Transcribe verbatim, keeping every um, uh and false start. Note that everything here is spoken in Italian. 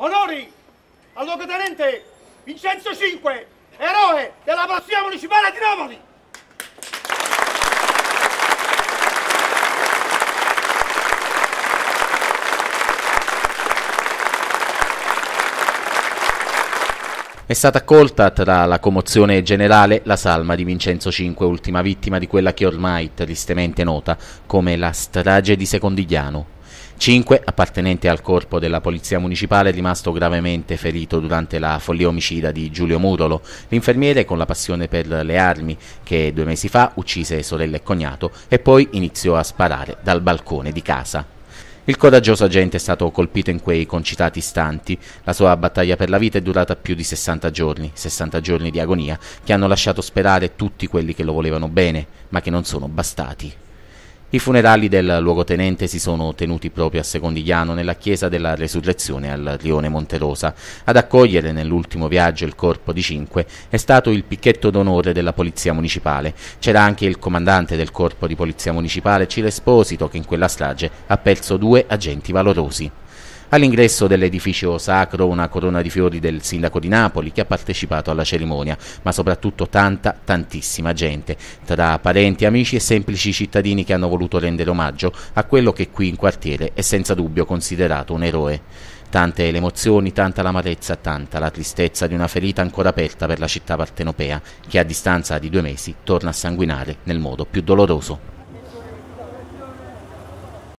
Onori al luogotenente Vincenzo cinque, eroe della Polizia Municipale di Napoli. È stata accolta tra la commozione generale la salma di Vincenzo cinque, ultima vittima di quella che ormai tristemente nota come la strage di Secondigliano. cinque, appartenente al corpo della Polizia Municipale, è rimasto gravemente ferito durante la follia omicida di Giulio Murolo, l'infermiere con la passione per le armi che due mesi fa uccise sorella e cognato e poi iniziò a sparare dal balcone di casa. Il coraggioso agente è stato colpito in quei concitati istanti. La sua battaglia per la vita è durata più di sessanta giorni, sessanta giorni di agonia che hanno lasciato sperare tutti quelli che lo volevano bene, ma che non sono bastati. I funerali del luogotenente si sono tenuti proprio a Secondigliano, nella chiesa della Resurrezione al rione Monterosa. Ad accogliere nell'ultimo viaggio il corpo di cinque è stato il picchetto d'onore della Polizia Municipale. C'era anche il comandante del corpo di Polizia Municipale, Ciro Esposito, che in quella strage ha perso due agenti valorosi. All'ingresso dell'edificio sacro una corona di fiori del sindaco di Napoli che ha partecipato alla cerimonia, ma soprattutto tanta, tantissima gente, tra parenti, amici e semplici cittadini che hanno voluto rendere omaggio a quello che qui in quartiere è senza dubbio considerato un eroe. Tante le emozioni, tanta l'amarezza, tanta la tristezza di una ferita ancora aperta per la città partenopea, che a distanza di due mesi torna a sanguinare nel modo più doloroso.